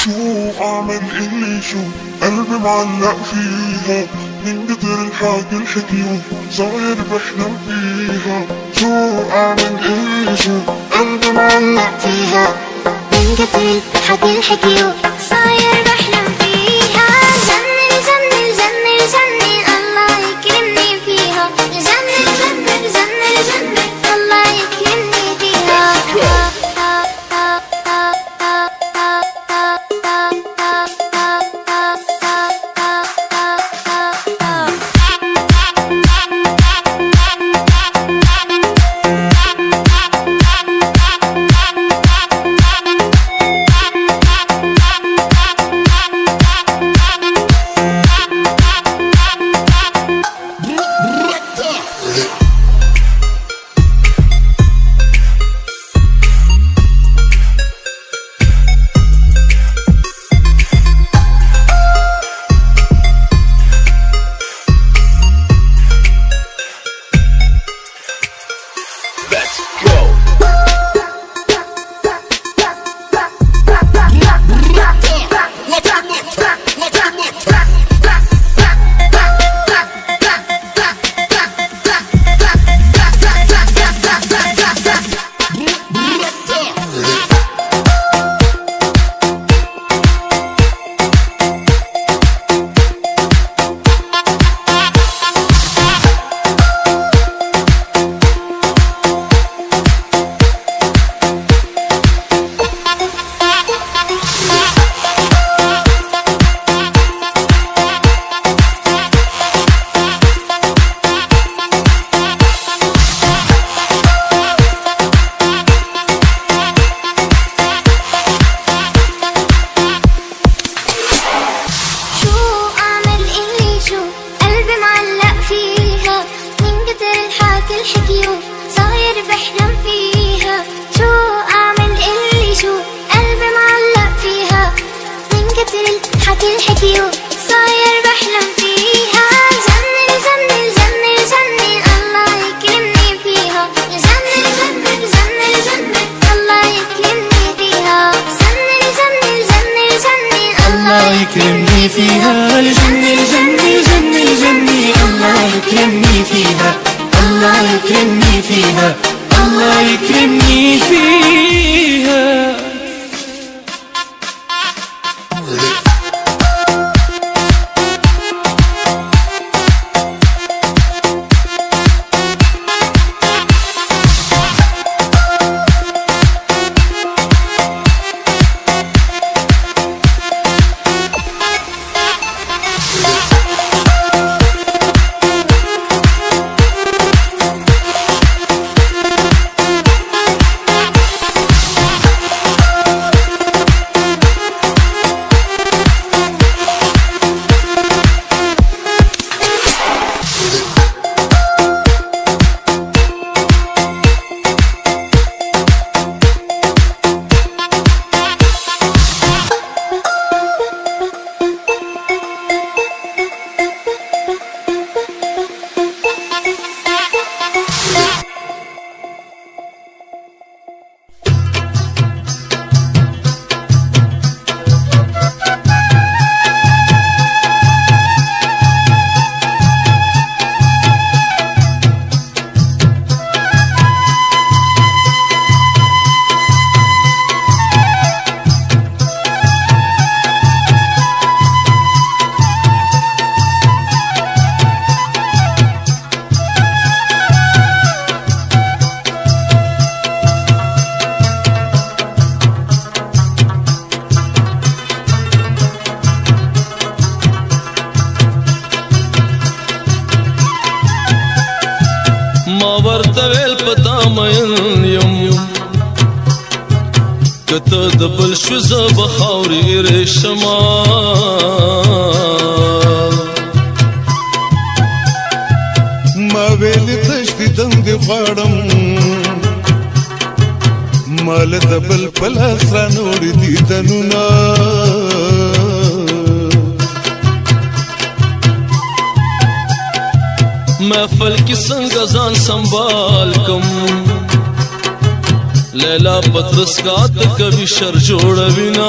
شو اعمل اللي شو قلبي معلق فيها من كتر الحكي الحكيو صاير بحلم فيها. شو اعمل اللي شو قلبي معلق فيها من كتر الحكي الحكيو صاير بحلم فيها. جنن جنن جنن جنن الله يكرمني فيها. جنن جنن جنن جنن الله يكرمني فيها. يكرمني فيها. الجنة الجنة الجنة الجنة الله يكرمني فيها. الله يكرمني فيها. الله يكرمني فيها. ما ورتویل پتا مین یم کته د بل شو زب خاورې رشما ما ویل تشدیدم دی غواړم مال د بل پلاس را نوړ دي تنونه محفل کی څنګه ځان سنبال کم لیلا پترسکات کبھی شر جوړوینا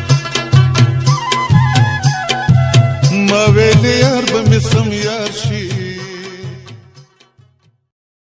ما ویل یار به مې سم یار شي